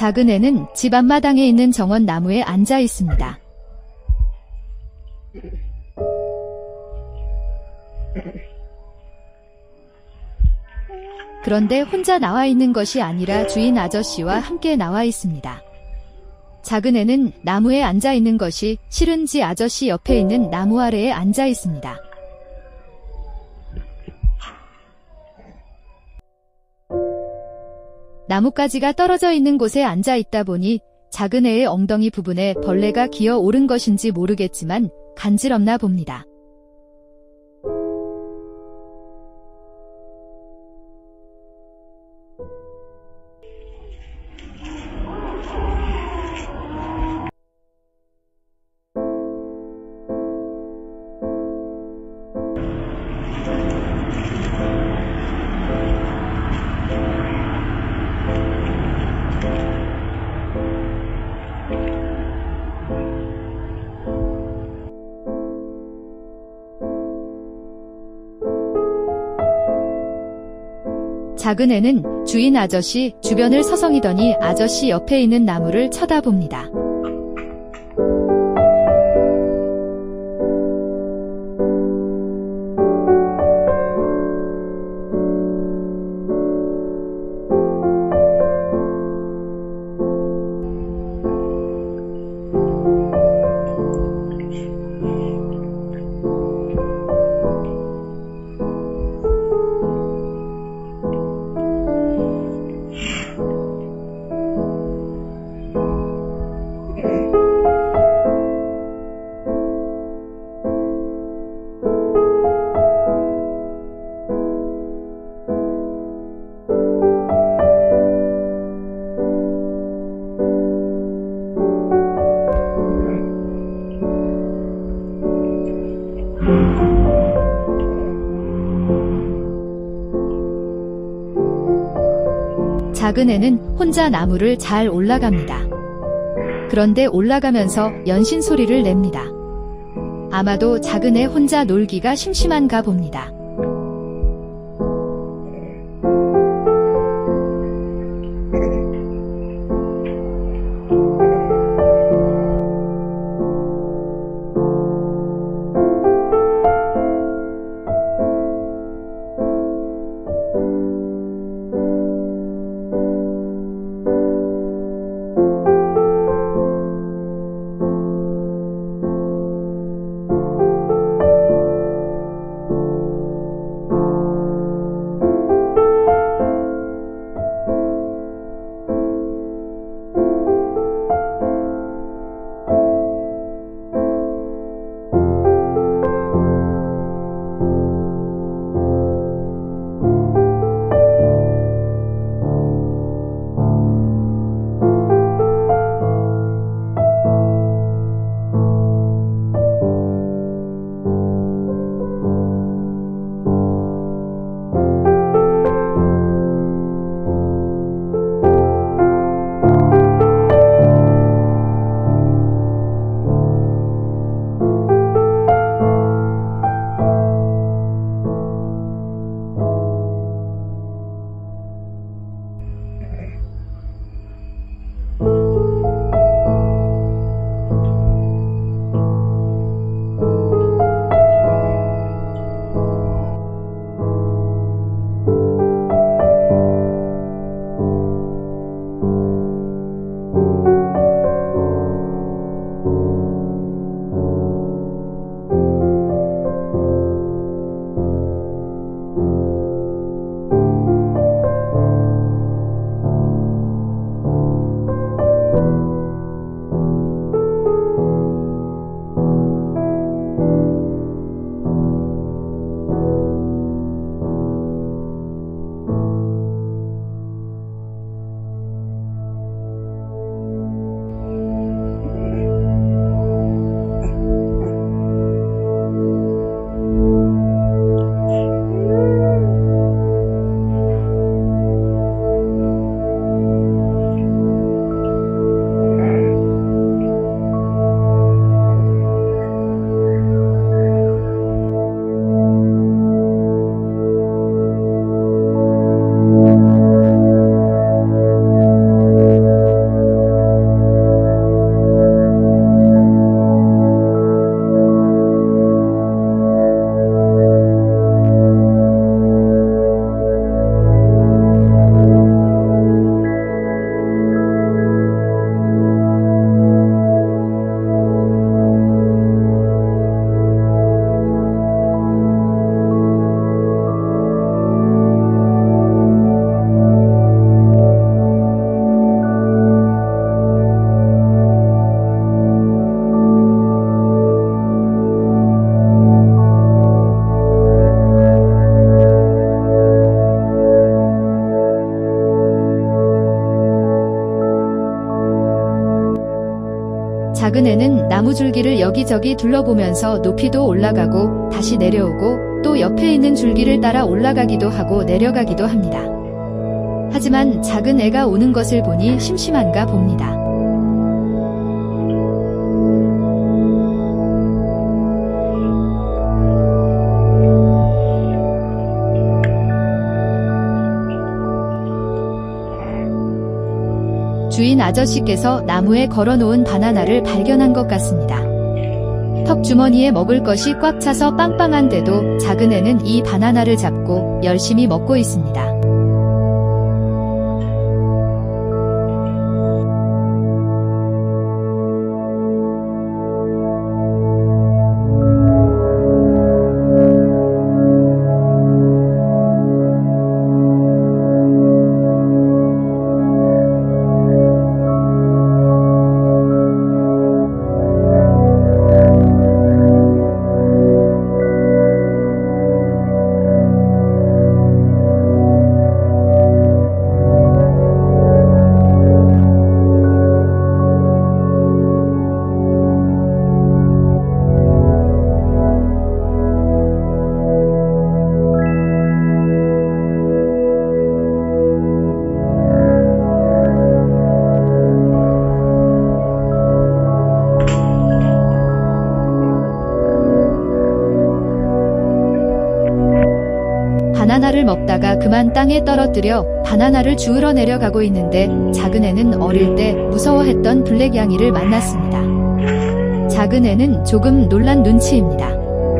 작은 애는 집 앞마당에 있는 정원나무에 앉아 있습니다. 그런데 혼자 나와 있는 것이 아니라 주인 아저씨와 함께 나와 있습니다. 작은 애는 나무에 앉아 있는 것이 싫은지 아저씨 옆에 있는 나무 아래에 앉아 있습니다. 나뭇가지가 떨어져 있는 곳에 앉아 있다 보니 작은 애의 엉덩이 부분에 벌레가 기어 오른 것인지 모르겠지만 간지럽나 봅니다. 작은 애는 주인 아저씨 주변을 서성이더니 아저씨 옆에 있는 나무를 쳐다봅니다. 작은 애는 혼자 나무를 잘 올라갑니다. 그런데 올라가면서 연신 소리를 냅니다. 아마도 작은 애 혼자 놀기가 심심한가 봅니다. 작은 애는 나무 줄기를 여기저기 둘러보면서 높이도 올라가고 다시 내려오고 또 옆에 있는 줄기를 따라 올라가기도 하고 내려가기도 합니다. 하지만 작은 애가 오는 것을 보니 심심한가 봅니다. 주인 아저씨께서 나무에 걸어놓은 바나나를 발견한 것 같습니다. 턱 주머니에 먹을 것이 꽉 차서 빵빵한데도 작은 애는 이 바나나를 잡고 열심히 먹고 있습니다. 바나나를 먹다가 그만 땅에 떨어뜨려 바나나를 주우러 내려가고 있는데 작은 애는 어릴 때 무서워했던 블랙양이를 만났습니다. 작은 애는 조금 놀란 눈치입니다.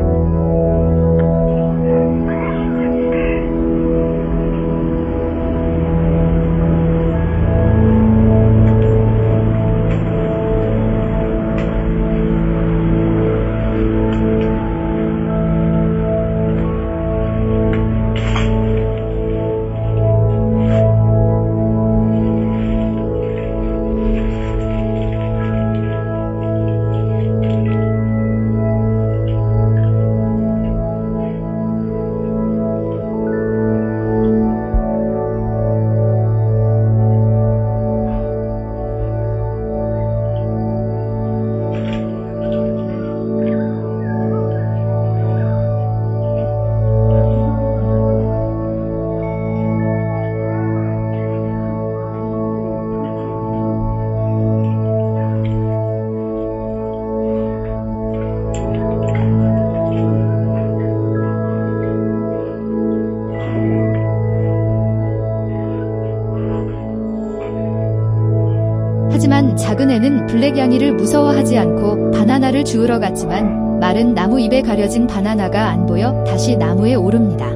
하지만 작은 애는 블랙양이를 무서워하지 않고 바나나를 주우러 갔지만 마른 나무 잎에 가려진 바나나가 안 보여 다시 나무에 오릅니다.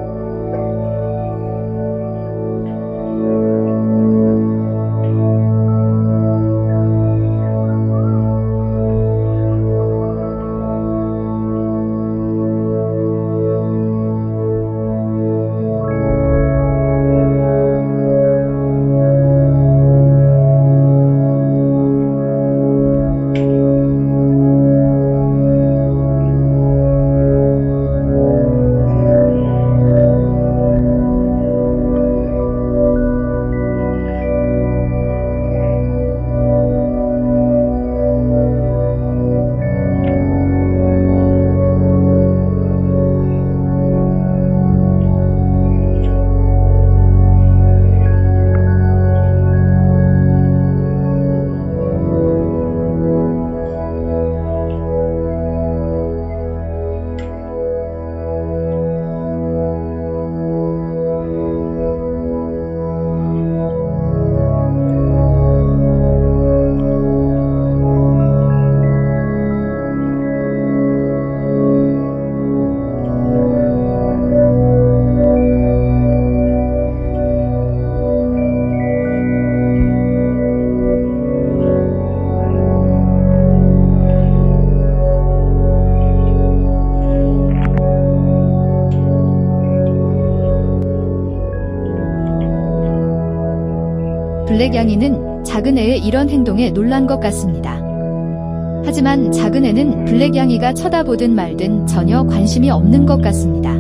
블랙양이는 작은 애의 이런 행동에 놀란 것 같습니다. 하지만 작은 애는 블랙양이가 쳐다보든 말든 전혀 관심이 없는 것 같습니다.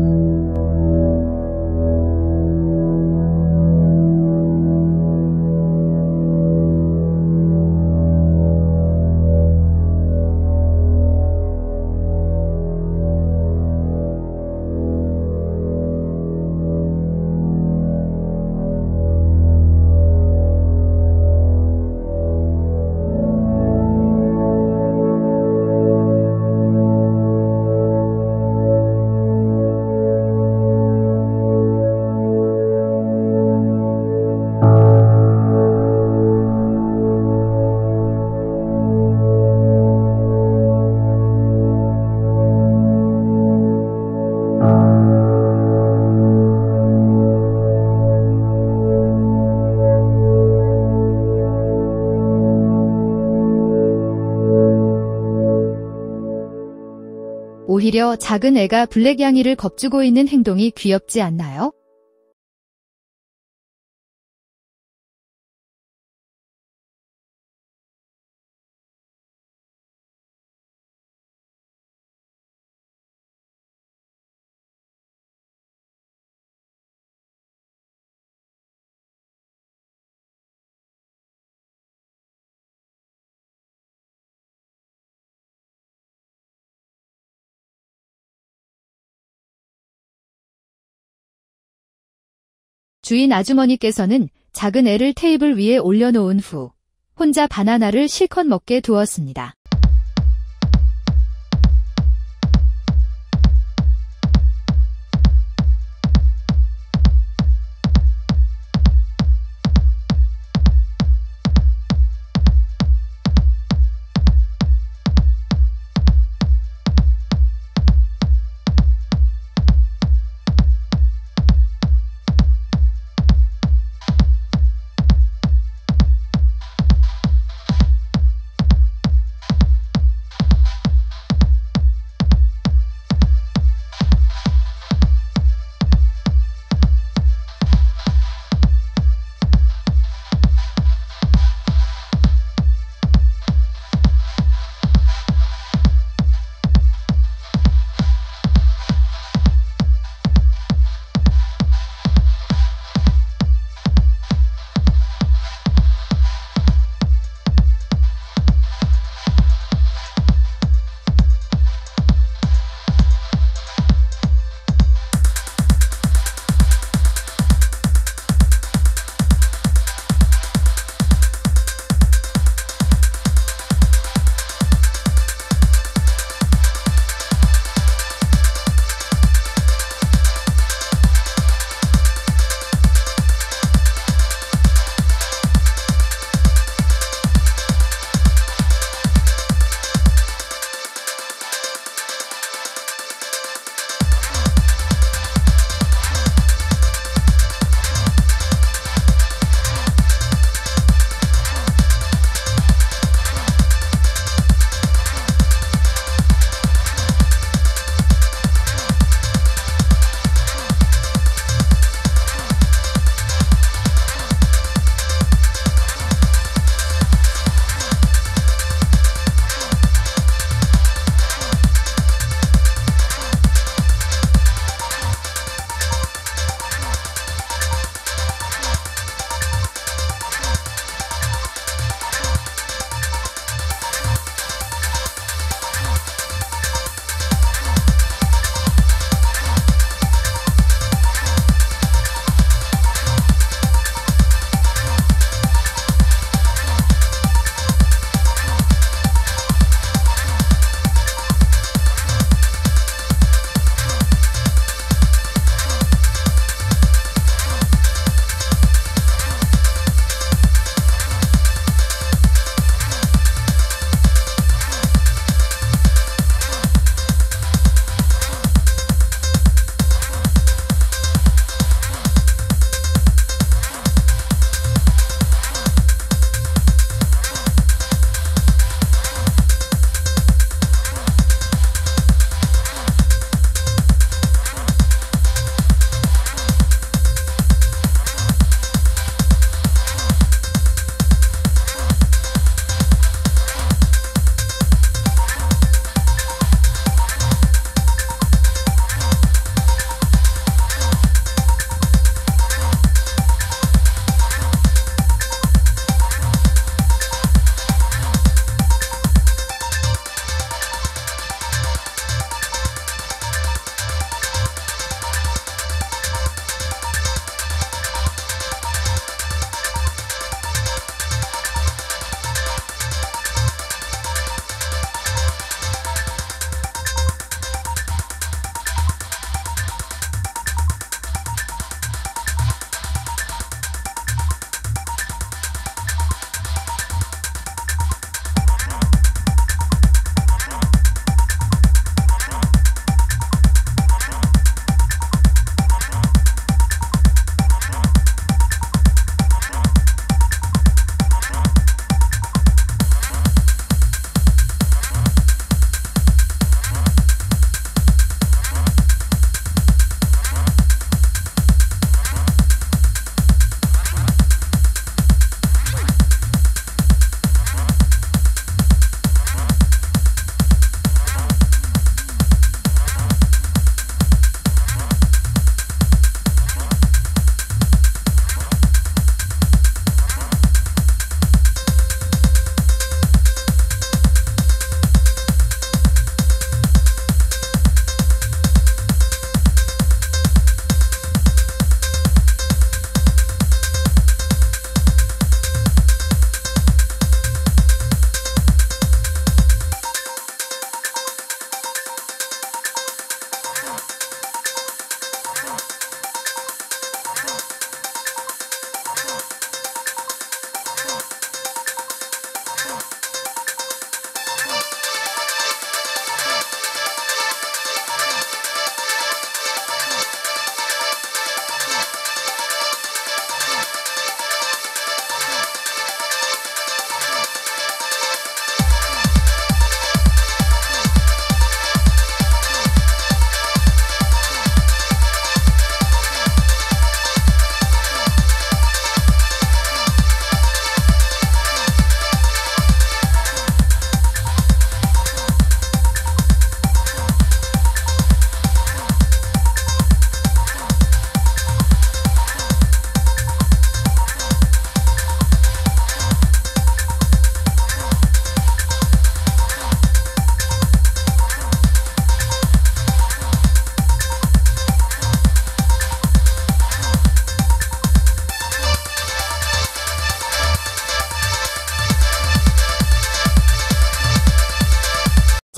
오히려 작은 애가 블랙양이를 겁주고 있는 행동이 귀엽지 않나요? 주인 아주머니께서는 작은 애를 테이블 위에 올려놓은 후 혼자 바나나를 실컷 먹게 두었습니다.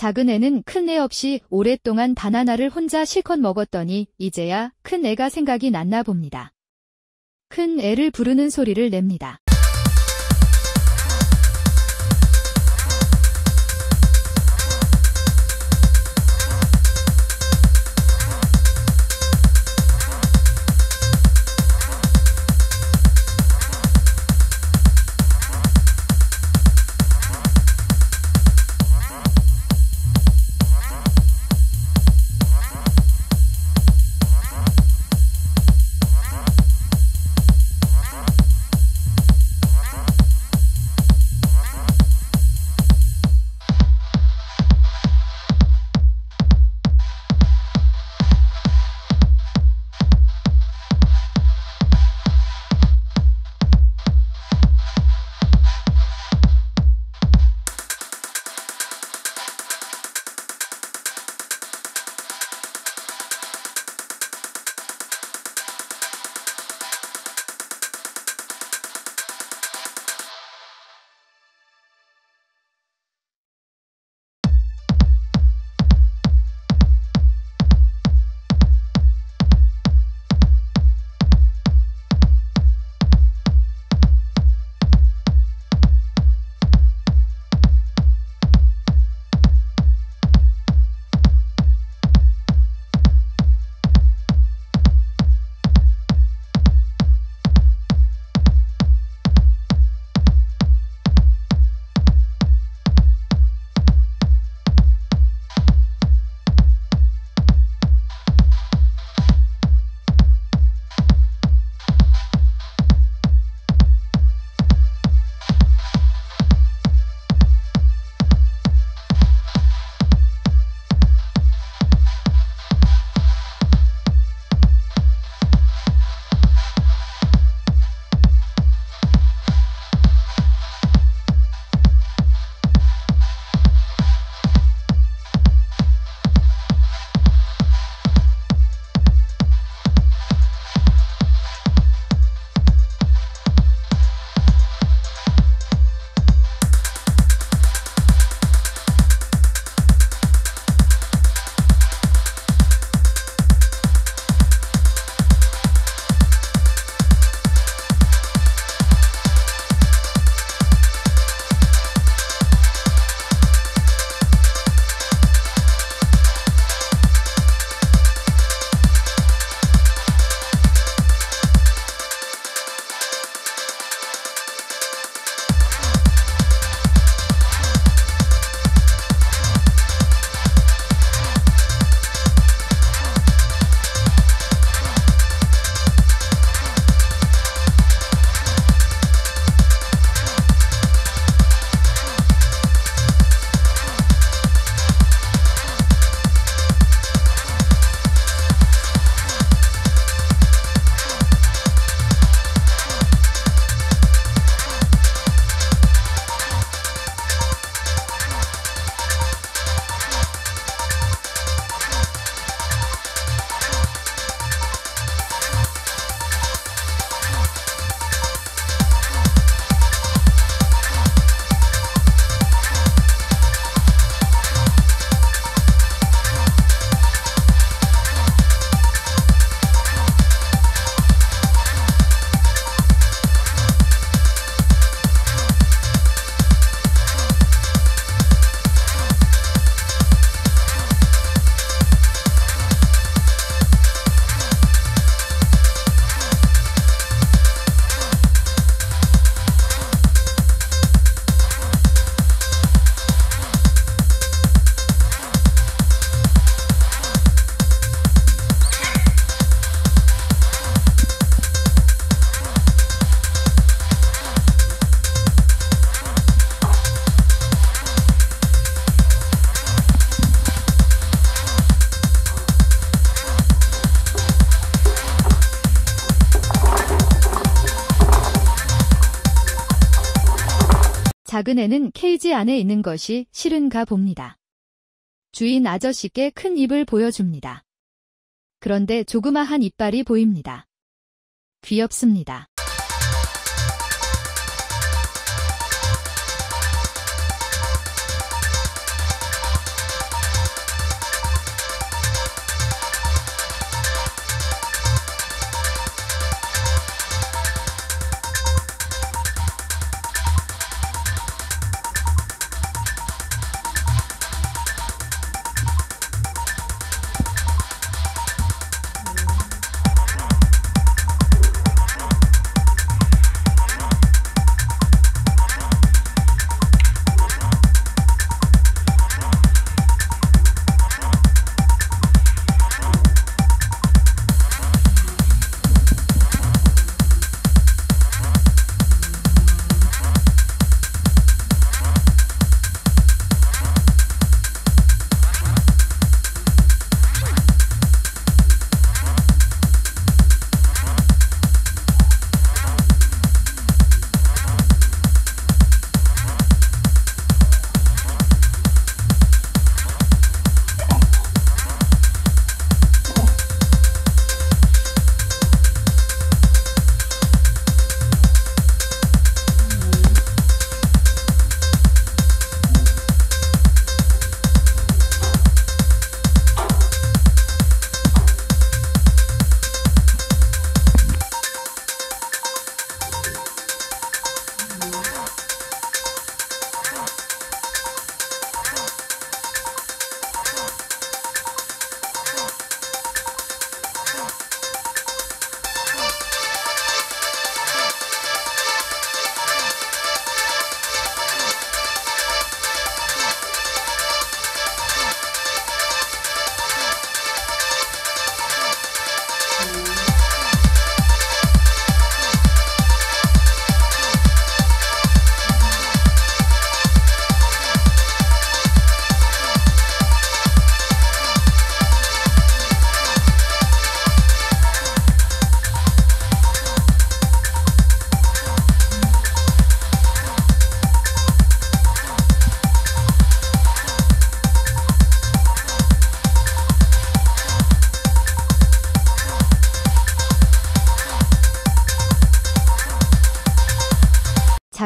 작은 애는 큰 애 없이 오랫동안 바나나를 혼자 실컷 먹었더니 이제야 큰 애가 생각이 났나 봅니다. 큰 애를 부르는 소리를 냅니다. 작은 애는 케이지 안에 있는 것이 싫은가 봅니다. 주인 아저씨께 큰 입을 보여줍니다. 그런데 조그마한 이빨이 보입니다. 귀엽습니다.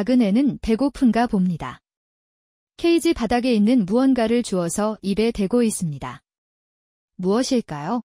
작은 애는 배고픈가 봅니다. 케이지 바닥에 있는 무언가를 주워서 입에 대고 있습니다. 무엇일까요?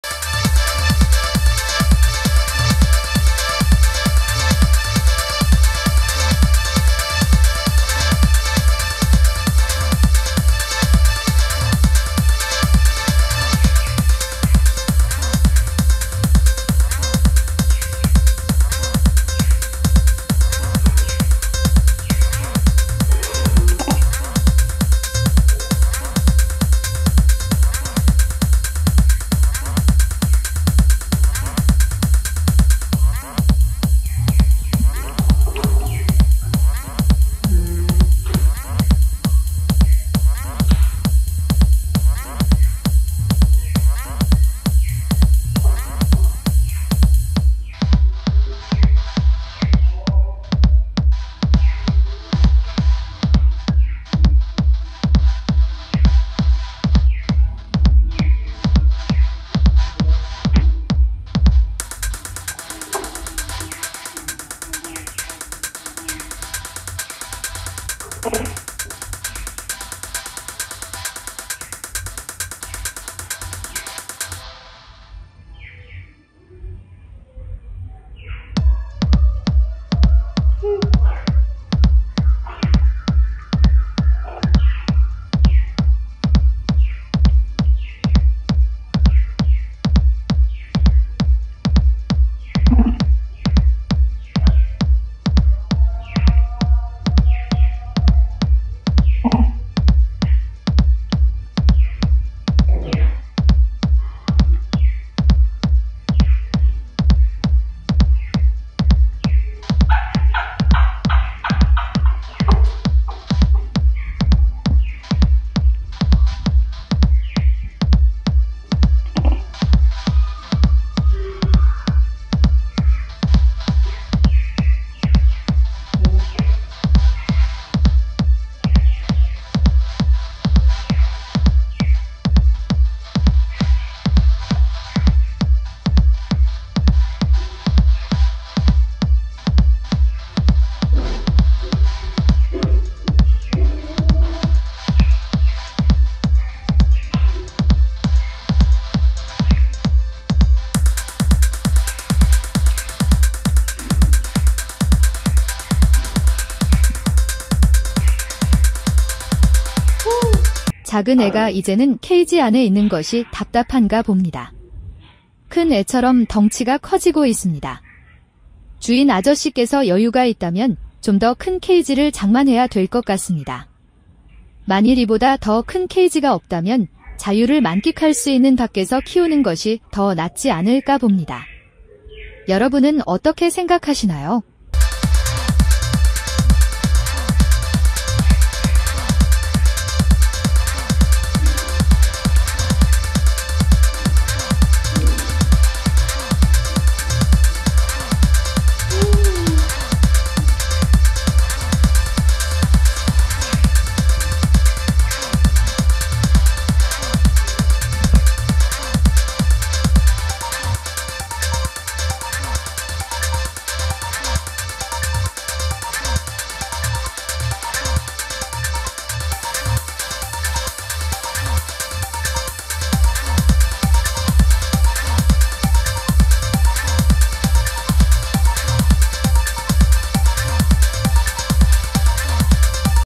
작은 애가 이제는 케이지 안에 있는 것이 답답한가 봅니다. 큰 애처럼 덩치가 커지고 있습니다. 주인 아저씨께서 여유가 있다면 좀 더 큰 케이지를 장만해야 될 것 같습니다. 만일 이보다 더 큰 케이지가 없다면 자유를 만끽할 수 있는 밖에서 키우는 것이 더 낫지 않을까 봅니다. 여러분은 어떻게 생각하시나요?